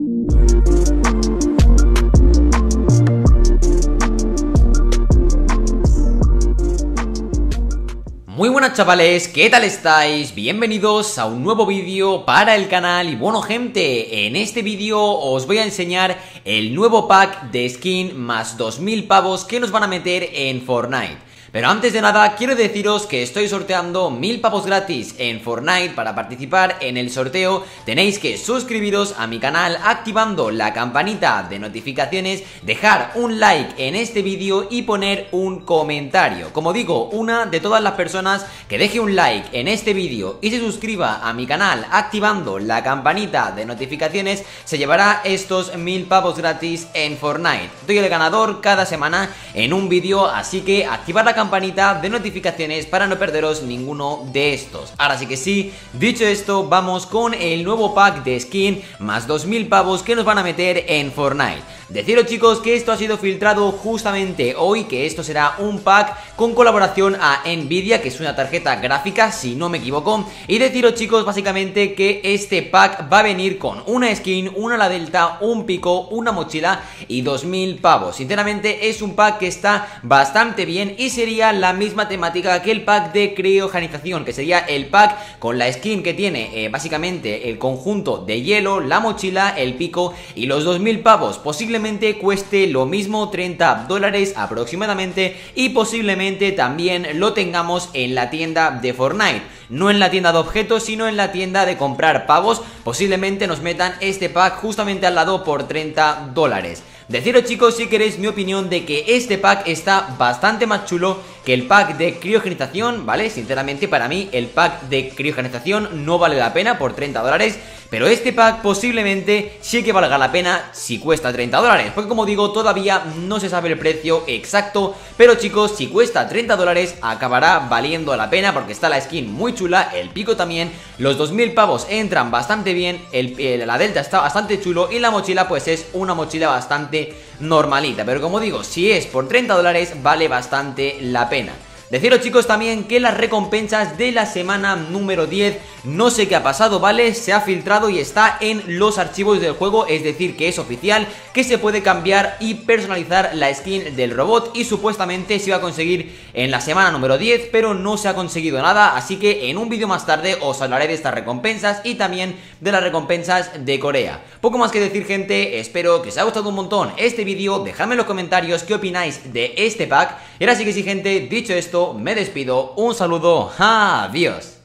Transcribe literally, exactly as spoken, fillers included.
Muy buenas chavales, ¿qué tal estáis? Bienvenidos a un nuevo vídeo para el canal. Y bueno gente, en este vídeo os voy a enseñar el nuevo pack de skin más dos mil pavos que nos van a meter en Fortnite. Pero antes de nada, quiero deciros que estoy sorteando mil pavos gratis en Fortnite. Para participar en el sorteo tenéis que suscribiros a mi canal activando la campanita de notificaciones, dejar un like en este vídeo y poner un comentario. Como digo, una de todas las personas que deje un like en este vídeo y se suscriba a mi canal activando la campanita de notificaciones se llevará estos mil pavos gratis en Fortnite. Doy el ganador cada semana en un vídeo, así que activad la campanita de notificaciones para no perderos ninguno de estos. Ahora sí que sí, dicho esto, vamos con el nuevo pack de skin más dos mil pavos que nos van a meter en Fortnite. Deciros chicos que esto ha sido filtrado justamente hoy, que esto será un pack con colaboración a Nvidia, que es una tarjeta gráfica si no me equivoco. Y deciros chicos básicamente que este pack va a venir con una skin, una ala delta, un pico, una mochila y dos mil pavos. Sinceramente es un pack que está bastante bien y sería la misma temática que el pack de criogenización, que sería el pack con la skin que tiene eh, básicamente el conjunto de hielo, la mochila, el pico y los dos mil pavos. Posiblemente cueste lo mismo, treinta dólares aproximadamente, y posiblemente también lo tengamos en la tienda de Fortnite. No en la tienda de objetos, sino en la tienda de comprar pavos. Posiblemente nos metan este pack justamente al lado por treinta dólares. Deciros chicos, si queréis mi opinión de que este pack está bastante más chulo que el pack de criogenización, ¿vale? Sinceramente para mí el pack de criogenización no vale la pena por treinta dólares, pero este pack posiblemente sí que valga la pena si cuesta treinta dólares, porque como digo todavía no se sabe el precio exacto, pero chicos, si cuesta treinta dólares acabará valiendo la pena porque está la skin muy chula, el pico también, los dos mil pavos entran bastante bien, el, el, la delta está bastante chulo y la mochila pues es una mochila bastante normalita, pero como digo, si es por treinta dólares vale bastante la pena. Deciros chicos también que las recompensas de la semana número diez, no sé qué ha pasado, ¿vale? Se ha filtrado y está en los archivos del juego, es decir que es oficial, que se puede cambiar y personalizar la skin del robot y supuestamente se iba a conseguir en la semana número diez, pero no se ha conseguido nada, así que en un vídeo más tarde os hablaré de estas recompensas y también de las recompensas de Corea. Poco más que decir gente, espero que os haya gustado un montón este vídeo, dejadme en los comentarios qué opináis de este pack y ahora sí que sí gente, dicho esto, me despido, un saludo, adiós.